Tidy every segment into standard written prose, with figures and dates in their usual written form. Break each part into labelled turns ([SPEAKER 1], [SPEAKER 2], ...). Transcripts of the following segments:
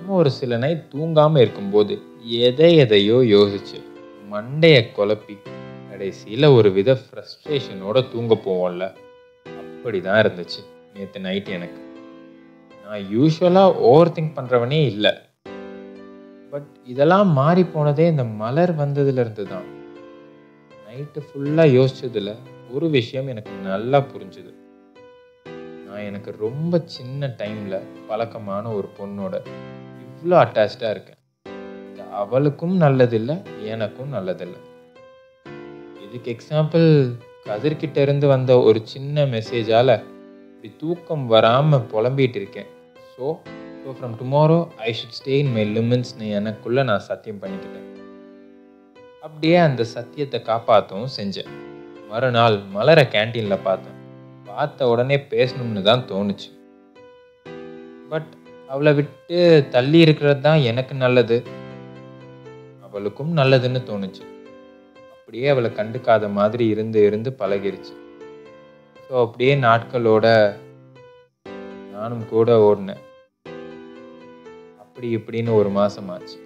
[SPEAKER 1] நம்ம ஒரு சில நைட் தூங்காமல் இருக்கும்போது எதையோ யோசிச்சு மண்டையை குழப்பி கடைசியில் ஒரு வித ஃப்ரஸ்ட்ரேஷனோட தூங்க போவோம்ல, அப்படி தான் இருந்துச்சு நேற்று நைட் எனக்கு. நான் யூஸ்வலாக ஓவர் திங்க் பண்ணுறவனே இல்லை, பட் இதெல்லாம் மாறி போனதே இந்த மலர் வந்ததுலேருந்து தான். நைட்டு ஃபுல்லாக யோசிச்சதில் ஒரு விஷயம் எனக்கு நல்லா புரிஞ்சுது. நான் எனக்கு ரொம்ப சின்ன டைமில் பழக்கமான ஒரு பொண்ணோட இவ்வளோ அட்டாச்சாக இருக்கேன். இது அவளுக்கும் நல்லதில்லை, எனக்கும் நல்லதில்லை. இதுக்கு எக்ஸாம்பிள், கதிர்கிட்ட இருந்து வந்த ஒரு சின்ன மெசேஜால் இப்படி தூக்கம் வராமல் புலம்பிகிட்டு இருக்கேன். So from tomorrow I should stay in my லிமிட்ஸ்னு எனக்குள்ளே நான் சத்தியம் பண்ணிக்கிட்டேன். அப்படியே அந்த சத்தியத்தை காப்பாற்றவும் செஞ்சேன். மறுநாள் மலரை கேன்டீனில் பார்த்தேன். பார்த்த உடனே பேசணும்னு தான் தோணுச்சு. பட் அவளை விட்டு தள்ளி இருக்கிறது தான் எனக்கு நல்லது, அவளுக்கும் நல்லதுன்னு தோணுச்சு. அப்படியே அவளை கண்டுக்காத மாதிரி இருந்து பழகிருச்சு. ஸோ அப்படியே நாட்களோட நானும் கூட ஓடினேன். அப்படி இப்படின்னு ஒரு மாதம் ஆச்சு.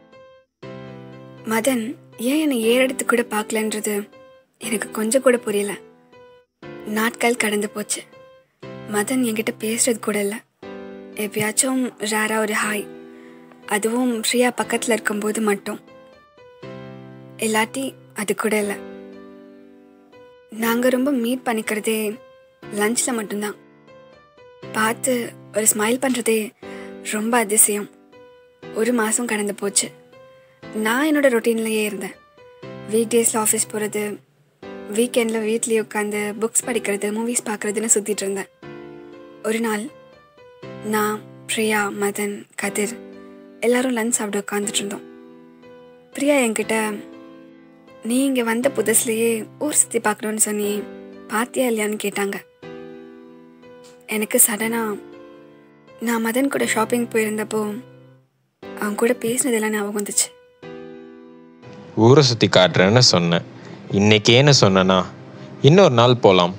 [SPEAKER 2] மதன் ஏன் என்னை ஏறெடுத்து கூட பார்க்கலன்றது எனக்கு கொஞ்சம் கூட புரியல. நாட்கள் கடந்து போச்சு. மதன் என்கிட்ட பேசுறது கூட இல்லை. எப்பயாச்சும் ரேரா ஒரு ஹாய், அதுவும் பிரியா பக்கத்தில் இருக்கும்போது மட்டும். இல்லாட்டி அது கூட இல்லை. நாங்கள் ரொம்ப மீட் பண்ணிக்கிறதே லஞ்சில் மட்டும்தான். பார்த்து ஒரு ஸ்மைல் பண்ணுறதே ரொம்ப அதிசயம். ஒரு மாதம் கடந்து போச்சு. நான் என்னோட ரொட்டீன்லேயே இருந்தேன். வீக் டேஸில் ஆஃபீஸ் போகிறது, வீக்கெண்டில் வீட்லேயே உட்காந்து புக்ஸ் படிக்கிறது, மூவிஸ் பார்க்குறதுன்னு சுற்றிட்டு இருந்தேன். ஒரு நாள் நான், பிரியா, மதன், கதிர் எல்லோரும் லஞ்ச் சாப்பிட உட்காந்துட்டு இருந்தோம். பிரியா என்கிட்ட, நீ இங்கே வந்த புதுசுலேயே ஊர் சுற்றி பார்க்கணுன்னு சொன்னி பார்த்தியா இல்லையான்னு கேட்டாங்க. எனக்கு சடனாக நான் மதன் கூட ஷாப்பிங் போயிருந்தப்போ அவங்க கூட பேசினதெல்லாம் ஞாபகம் வந்துச்சு.
[SPEAKER 1] ஊரை சுற்றி காட்டுறேன்னு சொன்னேன். இன்னைக்கேன்னு சொன்னேன்னா இன்னொரு நாள் போகலாம்.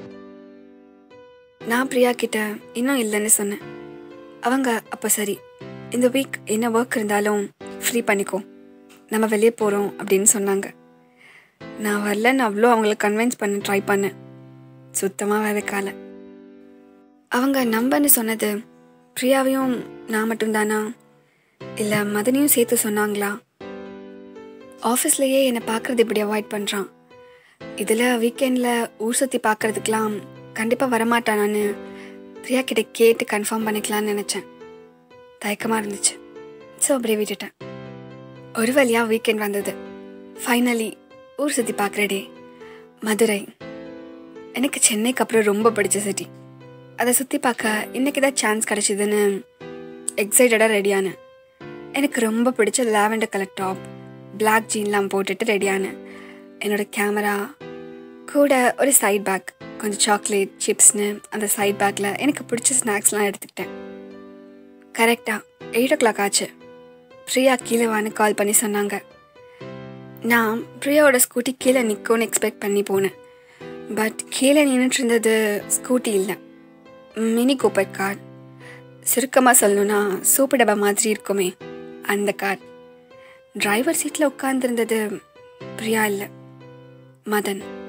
[SPEAKER 2] நான் பிரியா கிட்ட இன்னும் இல்லைன்னு சொன்னேன். அவங்க அப்போ சரி, இந்த வீக் என்ன ஒர்க் இருந்தாலும் ஃப்ரீ பண்ணிக்கோ, நம்ம வெளியே போகிறோம் அப்படின்னு சொன்னாங்க. நான் வரலன்னு அவ்வளோ அவங்கள கன்வின்ஸ் பண்ண ட்ரை பண்ணேன். சுத்தமாக வேலைக்கால. அவங்க நம்பன்னு சொன்னது பிரியாவையும் நான் மட்டும்தானா, இல்லை மதனையும் சேர்த்து சொன்னாங்களா? ஆஃபீஸ்லேயே என்னை பார்க்குறது இப்படி அவாய்ட் பண்ணுறான், இதில் வீக்கெண்டில் ஊர் சுற்றி பார்க்குறதுக்கெலாம் கண்டிப்பாக வரமாட்டானான்னு பிரியா கிட்ட கேட்டு கன்ஃபார்ம் பண்ணிக்கலான்னு நினச்சேன். தயக்கமாக இருந்துச்சு. ஸோ அப்படியே விட்டுட்டேன். ஒரு வழியாக வீக்கெண்ட் வந்தது. ஃபைனலி ஊர் சுற்றி பார்க்குற டே. மதுரை எனக்கு சென்னைக்கு அப்புறம் ரொம்ப பிடிச்ச சிட்டி. அதை சுற்றி பார்க்க இன்றைக்கி தான் சான்ஸ் கிடச்சிதுன்னு எக்ஸைட்டடாக ரெடியானேன். எனக்கு ரொம்ப பிடிச்ச லாவெண்டர் கலர் டாப், பிளாக் ஜீன்லாம் போட்டுட்டு ரெடியானேன். என்னோடய கேமரா கூட ஒரு சைட் பேக், கொஞ்சம் சாக்லேட் சிப்ஸ்னு அந்த சைட் பேக்கில் எனக்கு பிடிச்ச ஸ்நாக்ஸ்லாம் எடுத்துக்கிட்டேன். கரெக்டாக 8 o'clock ஆச்சு. பிரியா கீழே வான்னு கால் பண்ணி சொன்னாங்க. நான் பிரியாவோட ஸ்கூட்டி கீழே நிற்கும்னு எக்ஸ்பெக்ட் பண்ணி போனேன். பட் கீழே நின்றுட்டு இருந்தது ஸ்கூட்டி இல்லை, மினி கூப்பர் கார். சுருக்கமாக சொல்லணுன்னா சூப்பு டப்பா மாதிரி இருக்குமே அந்த கார். டிரைவர் சீட்டில் உட்கார்ந்துருந்தது பிரியா இல்லை, மதன்.